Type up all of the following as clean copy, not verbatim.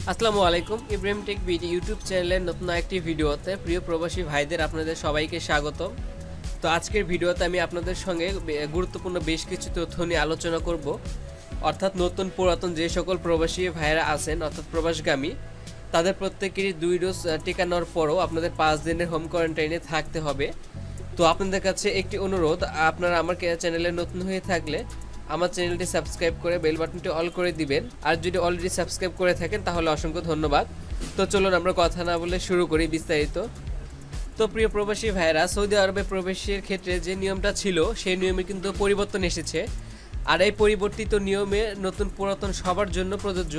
আসসালামু আলাইকুম। Ibrahim tech BD YouTube চ্যানেলের নতুন একটি ভিডিওতে প্রিয় প্রবাসী ভাইদের আপনাদের সবাইকে স্বাগতম। তো আজকের ভিডিওতে আমি আপনাদের সঙ্গে গুরুত্বপূর্ণ বেশ কিছু তথ্য নিয়ে আলোচনা করব। অর্থাৎ নতুন পুরাতন যে সকল প্রবাসী ভাইরা আছেন অর্থাৎ প্রবাসগামী, তাদের প্রত্যেকেরই 2 ডোজ টিকা নেওয়ার পরও আপনাদের 5 দিনের হোম কোয়ারেন্টাইনে থাকতে হবে। তো আপনাদের কাছে একটি অনুরোধ, আপনারা আমার চ্যানেলে নতুন হয়ে থাকলে আমার চ্যানেলটি সাবস্ক্রাইব করে বেল বাটনটি অল করে দিবেন, আর যদি অলরেডি সাবস্ক্রাইব করে থাকেন তাহলে অসংখ্য ধন্যবাদ। তো চলুন আমরা কথা না বলে শুরু করি বিস্তারিত। তো প্রিয় প্রবাসী ভাইরা, সৌদি আরবে প্রবেশের ক্ষেত্রে যে নিয়মটা ছিল সেই নিয়মে কিন্তু পরিবর্তন এসেছে, আর এই পরিবর্তিত নিয়মে নতুন পুরাতন সবার জন্য প্রযোজ্য।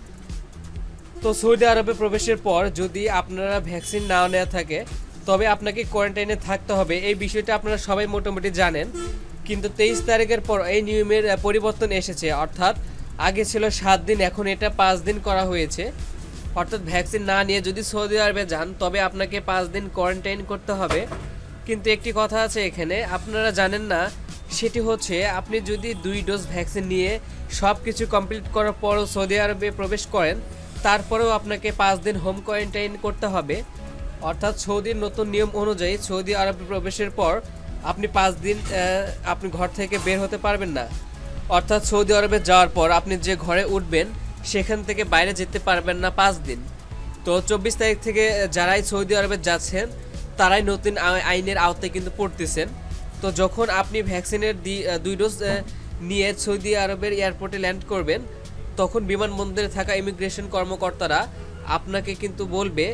তো সৌদি আরবে প্রবেশের পর যদি আপনারা ভ্যাকসিন না নেওয়া থাকে তবে আপনাকে কোয়ারেন্টাইনে থাকতে হবে। এই বিষয়টা আপনারা সবাই মোটামুটি জানেন, কিন্তু 23 তারিখের পর এই নিয়মের পরিবর্তন এসেছে। অর্থাৎ আগে ছিল 7 দিন, এখন এটা 5 দিন করা হয়েছে। অর্থাৎ ভ্যাকসিন না নিয়ে যদি সৌদি আরবে যান তবে আপনাকে 5 দিন কোয়ারেন্টাইন করতে হবে। কিন্তু একটি কথা আছে এখানে, আপনারা জানেন না, সেটি হচ্ছে আপনি যদি 2 ডোজ ভ্যাকসিন নিয়ে সব কিছু কমপ্লিট করার পরও সৌদি আরবে প্রবেশ করেন, তারপরেও আপনাকে 5 দিন হোম কোয়ারেন্টাইন করতে হবে। অর্থাৎ সৌদির নতুন নিয়ম অনুযায়ী সৌদি আরবে প্রবেশের পর আপনি 5 দিন আপনি ঘর থেকে বের হতে পারবেন না। অর্থাৎ সৌদি আরবে যাওয়ার পর আপনি যে ঘরে উঠবেন সেখান থেকে বাইরে যেতে পারবেন না 5 দিন। তো 24 তারিখ থেকে যারাই সৌদি আরবে যাচ্ছেন তারাই নতুন আইনের আওতায় কিন্তু পড়তেছেন। তো যখন আপনি ভ্যাকসিনের 2 ডোজ নিয়ে সৌদি আরবের এয়ারপোর্টে ল্যান্ড করবেন, তখন বিমানবন্দরে থাকা ইমিগ্রেশন কর্মকর্তারা আপনাকে কিন্তু বলবে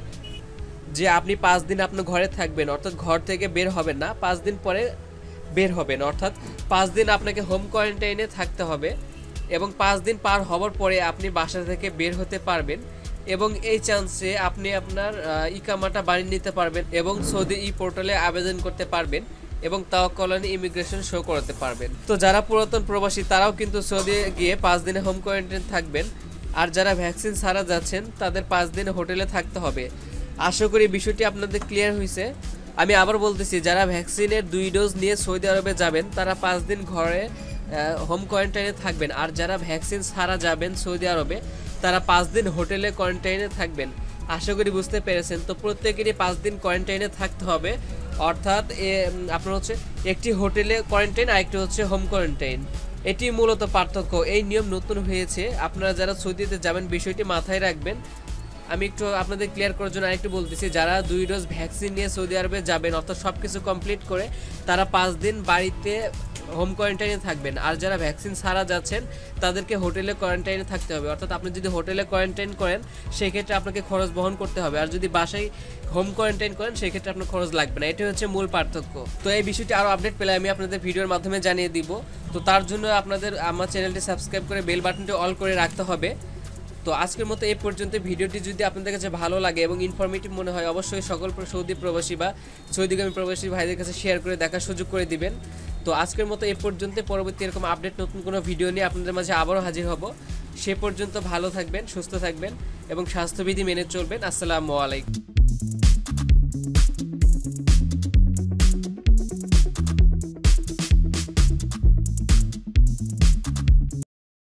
যে আপনি 5 দিন আপনার ঘরে থাকবেন, অর্থাৎ ঘর থেকে বের হবেন না, 5 দিন পরে বের হবেন। অর্থাৎ 5 দিন আপনাকে হোম কোয়ারেন্টাইনে থাকতে হবে এবং 5 দিন পার হওয়ার পরে আপনি বাসা থেকে বের হতে পারবেন এবং এই চান্সে আপনি আপনার ইকামাটা বানিয়ে নিতে পারবেন এবং সৌদি পোর্টালে আবেদন করতে পারবেন এবং তাওয়াক্কুলানি ইমিগ্রেশন শো করাতে পারবেন। তো যারা পুরাতন প্রবাসী তারাও কিন্তু সৌদি গিয়ে 5 দিনে হোম কোয়ারেন্টাইন থাকবেন, আর যারা ভ্যাকসিন ছাড়া যাচ্ছেন তাদের 5 দিন হোটেলে থাকতে হবে। আশা করি বিষয়টি আপনাদের ক্লিয়ার হয়েছে। আমি আবার বলতেছি, যারা ভ্যাকসিনের 2 ডোজ নিয়ে সৌদি আরবে যাবেন তারা 5 দিন ঘরে হোম কোয়ারেন্টাইনে থাকবেন, আর যারা ভ্যাকসিন ছাড়া যাবেন সৌদি আরবে তারা 5 দিন হোটেলে কোয়ারেন্টাইনে থাকবেন। আশা করি বুঝতে পেরেছেন। তো প্রত্যেকেরই 5 দিন কোয়ারেন্টাইনে থাকতে হবে। অর্থাৎ আপনার হচ্ছে একটি হোটেলে কোয়ারেন্টাইন আর একটি হচ্ছে হোম কোয়ারেন্টাইন। এটি মূলত পার্থক্য। এই নিয়ম নতুন হয়েছে, আপনারা যারা সৌদিতে যাবেন বিষয়টি মাথায় রাখবেন। আমি একটু আপনাদের ক্লিয়ার করার জন্য আরেকটু বলতেছি, যারা 2 ডোজ ভ্যাকসিন নিয়ে সৌদি আরবে যাবেন অর্থাৎ সব কিছু কমপ্লিট করে তারা 5 দিন বাড়িতে হোম কোয়ারেন্টাইনে থাকবেন, আর যারা ভ্যাকসিন ছাড়া যাচ্ছেন তাদেরকে হোটেলে কোয়ারেন্টাইনে থাকতে হবে। অর্থাৎ আপনি যদি হোটেলে কোয়ারেন্টাইন করেন সেক্ষেত্রে আপনাকে খরচ বহন করতে হবে, আর যদি বাসায় হোম কোয়ারেন্টাইন করেন সেক্ষেত্রে আপনার খরচ লাগবে না। এটাই হচ্ছে মূল পার্থক্য। তো এই বিষয়টি আরও আপডেট পেলে আমি আপনাদের ভিডিওর মাধ্যমে জানিয়ে দিব। তো তার জন্য আপনাদের আমার চ্যানেলটি সাবস্ক্রাইব করে বেল বাটনটি অল করে রাখতে হবে। তো আজকের মতো এই পর্যন্ত। ভিডিওটি যদি আপনাদের কাছে ভালো লাগে এবং ইনফরমেটিভ মনে হয় অবশ্যই সকল সৌদি প্রবাসী বা সৌদিগামী প্রবাসী ভাইদের কাছে শেয়ার করে দেখার সুযোগ করে দিবেন। তো আজকের মতো এই পর্যন্ত। পরবর্তী এরকম আপডেট নতুন কোনো ভিডিও নিয়ে আপনাদের মাঝে আবারও হাজির হব। সে পর্যন্ত ভালো থাকবেন, সুস্থ থাকবেন এবং স্বাস্থ্যবিধি মেনে চলবেন। আসসালামু আলাইকুম।